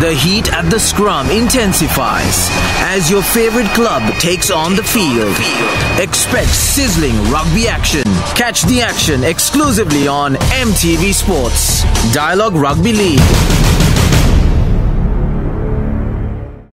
The heat at the scrum intensifies as your favorite club takes on the field. Expect sizzling rugby action. Catch the action exclusively on MTV Sports. Dialog Rugby League.